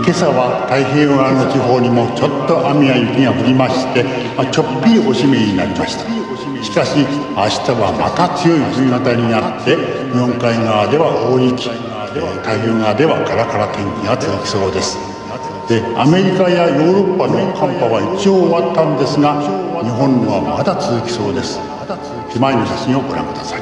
今朝は太平洋側の地方にもちょっと雨や雪が降りまして、ちょっぴりおしめになりました。しかし明日はまた強い冬型になって、日本海側では大雪、太平洋側ではカラカラ天気が続きそうです。で、アメリカやヨーロッパの寒波は一応終わったんですが、日本のはまだ続きそうです。手前の写真をご覧ください。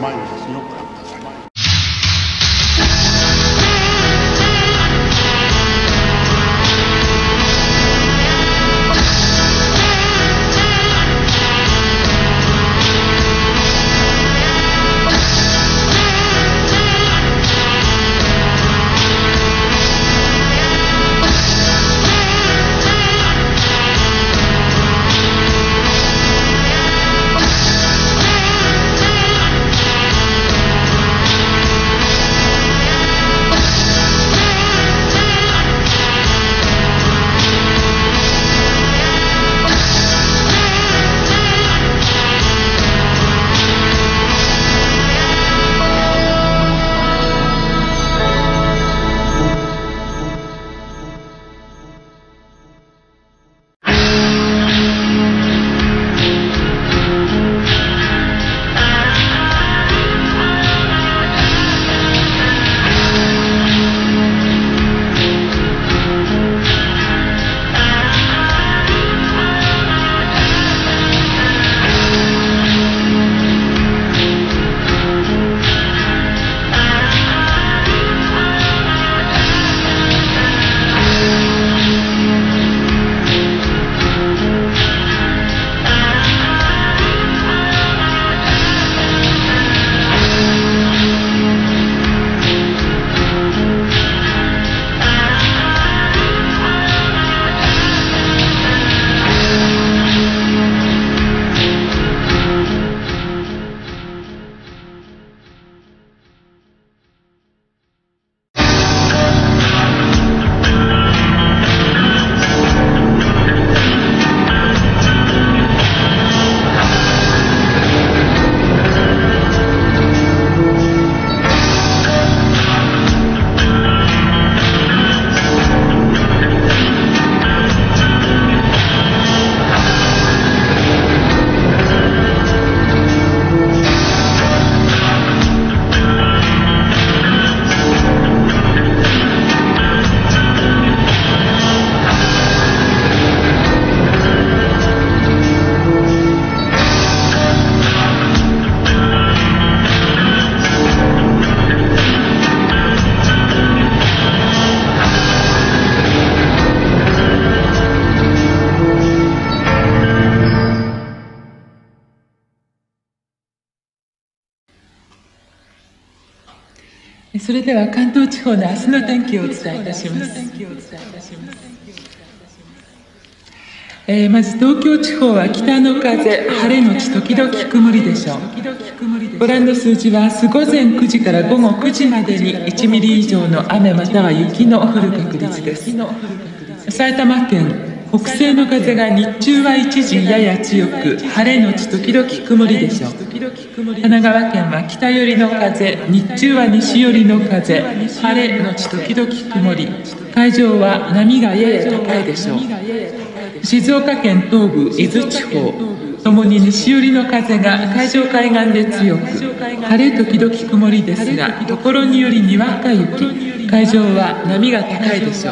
それでは関東地方の明日の天気をお伝えいたします。まず東京地方は北の風、晴れのち時々曇りでしょう。ご覧の数字は明日午前9時から午後9時までに1ミリ以上の雨または雪の降る確率です。埼玉県北西の風が日中は一時やや強く、晴れのち時々曇りでしょう。神奈川県は北寄りの風、日中は西寄りの風、晴れのち時々曇り、海上は波がやや高いでしょう。静岡県東部、伊豆地方ともに西寄りの風が海上海岸で強く、晴れ時々曇りですが、ところによりにわか雪、海上は波が高いでしょう。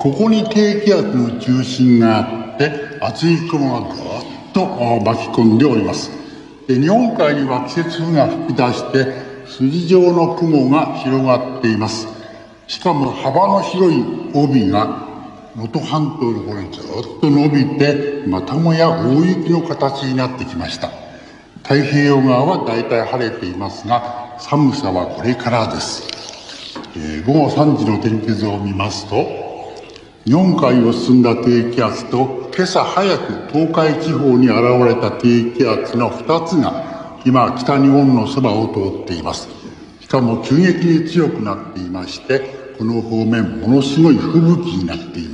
ここに低気圧の中心があって厚い雲がぐーっと巻き込んでおります。日本海には季節風が吹き出して筋状の雲が広がっています。しかも幅の広い帯が能登半島の方にずっと伸びて、またもや大雪の形になってきました。太平洋側はだいたい晴れていますが、寒さはこれからです。午後3時の天気図を見ますと、日本海を進んだ低気圧と今朝早く東海地方に現れた低気圧の2つが今北日本のそばを通っています。しかも急激に強くなっていまして、この方面ものすごい吹雪になっています。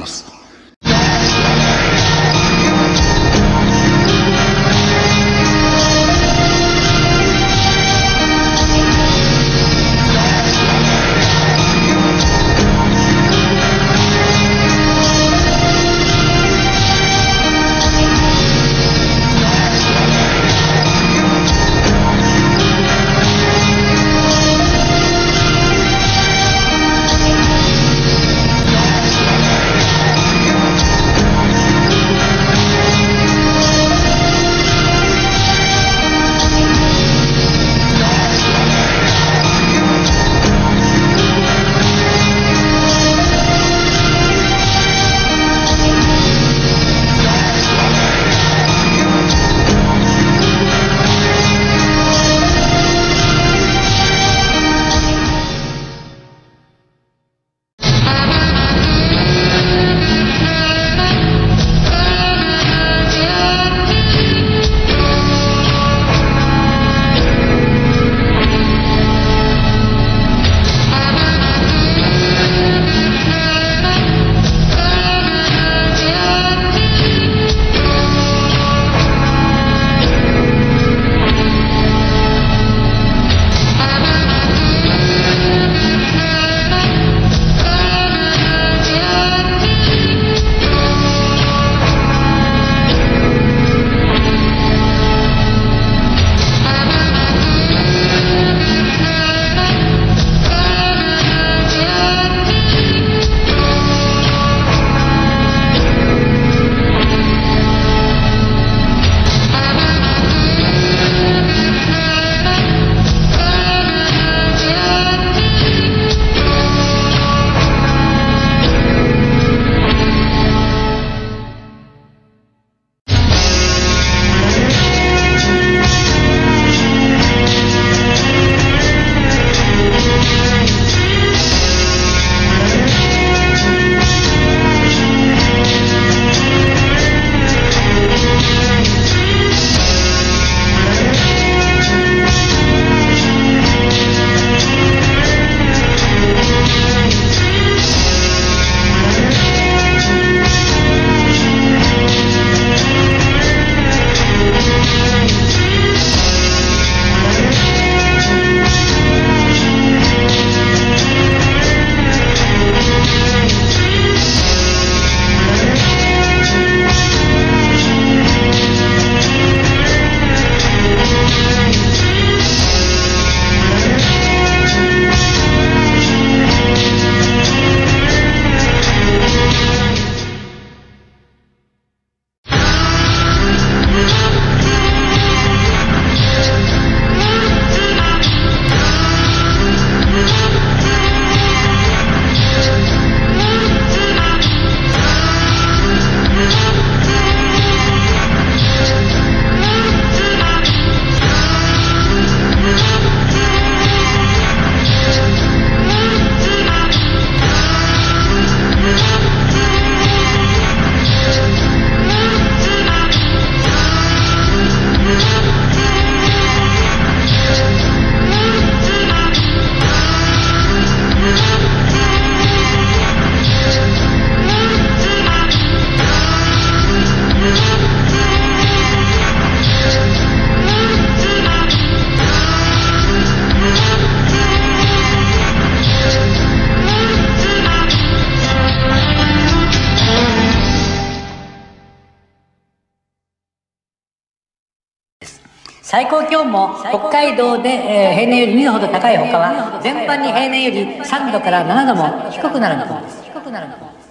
最高気温も北海道で平年より2度ほど高いほかは全般に平年より3度から7度も低くなる見込みです。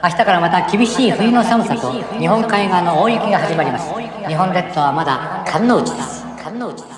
明日からまた厳しい冬の寒さと日本海側の大雪が始まります。日本列島はまだ寒の内です。